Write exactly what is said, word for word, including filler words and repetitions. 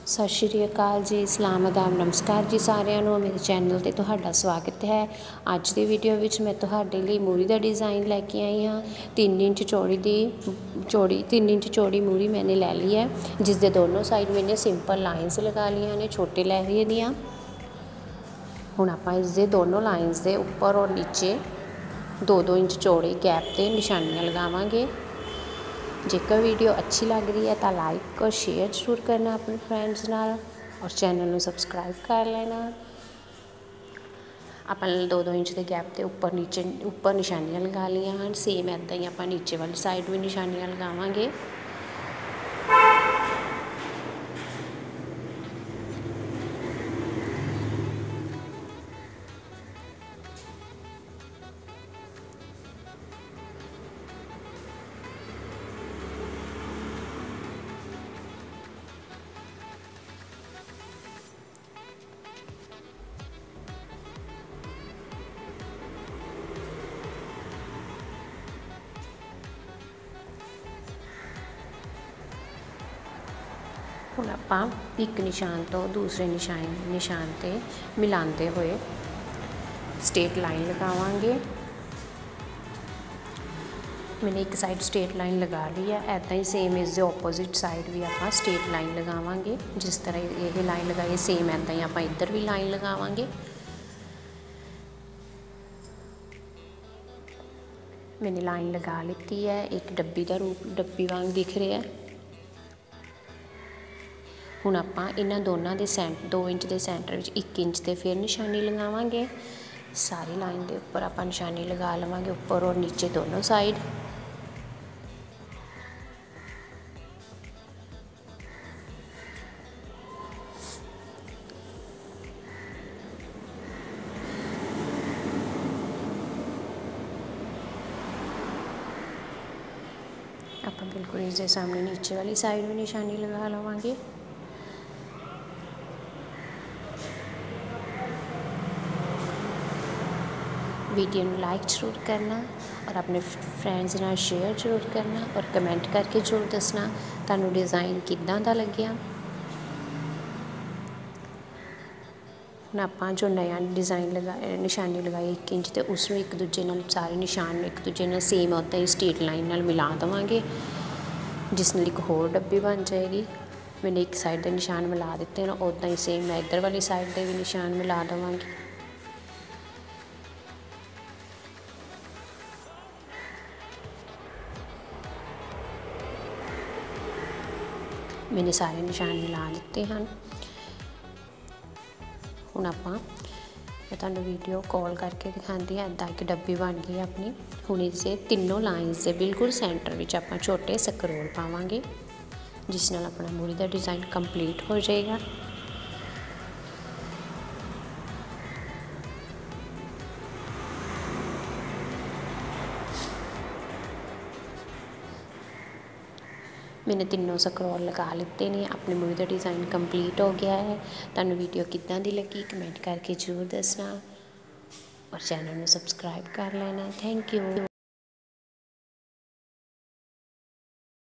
सत श्री अकाल जी, सलाम आदाब, नमस्कार जी सारिਆਂ ਨੂੰ। मेरे चैनल ਤੇ ਤੁਹਾਡਾ स्वागत है। ਅੱਜ ਦੀ ਵੀਡੀਓ ਵਿੱਚ मैं ਤੁਹਾਡੇ ਲਈ ਮੂਰੀ ਦਾ डिज़ाइन लैके आई हाँ। तीन इंच चौड़ी दी चौड़ी तीन इंच चौड़ी मूरी मैंने लै ली है, जिस दे दोनों साइड मैंने सिंपल लाइनस लगा लिया ने छोटे लहरिए दियाँ। हुण आपां इस दे दोनों लाइनस दे उपर और नीचे दो दो इंच चौड़े गैप ते निशानियां लगावांगे। जेकर वीडियो अच्छी लग रही है तो लाइक और शेयर जरूर करना अपने फ्रेंड्स नाल, और चैनल को सबसक्राइब कर लेना। अपन दो दो इंच के गैप के उपर नीचे उपर निशानियां लगा लिया हैं। सेम ऐदा ही आप नीचे वाली साइड भी निशानियां लगावांगे। हुण आपां एक निशान तो दूसरे निशान निशान ते मिलाते हुए स्ट्रेट लाइन लगावांगे। मैंने एक साइड स्ट्रेट लाइन लगा ली है, ऐदा ही सेम इस ऑपोजिट साइड भी आपां स्ट्रेट लाइन लगावांगे। जिस तरह ये लाइन लगाई सेम ऐदा ही आपां इधर भी लाइन लगावांगे। मैंने लाइन लगा ली है, एक डब्बी का रूप डब्बी वांग दिख रहा है। हुण आपां इन्हां दोनों के सेंट दो इंच के सेंटर में एक इंच से फिर निशानी लगावांगे। सारी लाइन के उपर आपां निशानी लगा लवांगे, उपर और नीचे दोनों साइड। आपां बिल्कुल इसके सामने नीचे वाली साइड भी निशानी लगा लवांगे। वीडियो में लाइक जरूर करना और अपने फ्रेंड्स नाल शेयर जरूर करना, और कमेंट करके जरूर दसना तुहानू डिज़ाइन किदां दा लग्गिया। हुण आपां जो नया डिज़ाइन लगा निशानी लगाई एक इंच, तो उसमें एक दूजे नाल सारे निशान एक दूजे नाल सेम उदां ही स्ट्रेट लाइन नाल मिला देवांगे, जिस नाल एक होर डब्बी बन जाएगी। मैंने एक साइड के निशान मिला दिते हैं, उदां ही सेम मैं इधर वाली साइड के भी निशान मिला देवांगी। मैंने सारे निशान मिला दिते हैं। हुण आपां मैं तुहानू वीडियो कॉल करके दिखाती है। इदां एक डब्बी बन गई अपनी। हुण इसे तीनों लाइनस के बिल्कुल सेंटर में आपां छोटे स्क्रोल पावांगे, जिस नाल अपना मूरी का डिज़ाइन कंप्लीट हो जाएगा। मैंने तीनों स्क्रोल लगा लेते हैं। अपनी मूवी का डिज़ाइन कंप्लीट हो गया है। तुहानू वीडियो किदां दी लगी कमेंट करके जरूर दसना, और चैनल में सबसक्राइब कर लेना। Thank you.